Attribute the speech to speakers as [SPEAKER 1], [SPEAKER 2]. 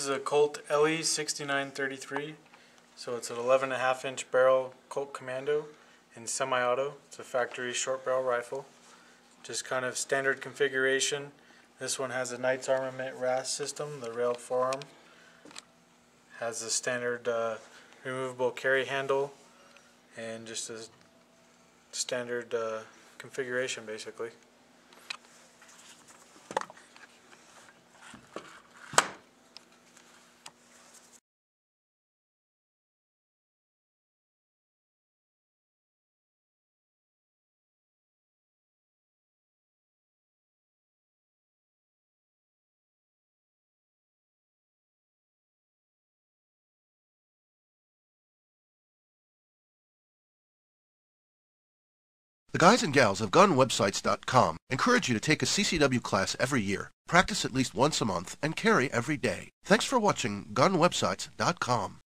[SPEAKER 1] is a Colt LE 6933. So it's an 11.5-inch barrel Colt Commando in semi-auto. It's a factory short barrel rifle. Just kind of standard configuration. This one has a Knights Armament RAS system, the railed forearm. Has a standard removable carry handle and just a standard configuration basically.
[SPEAKER 2] The guys and gals of GunWebsites.com encourage you to take a CCW class every year, practice at least once a month, and carry every day. Thanks for watching GunWebsites.com.